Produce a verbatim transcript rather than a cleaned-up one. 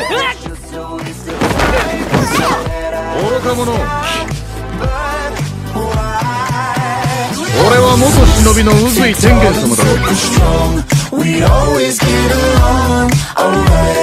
愚か者。俺は元忍びの宇髄天元様だろう。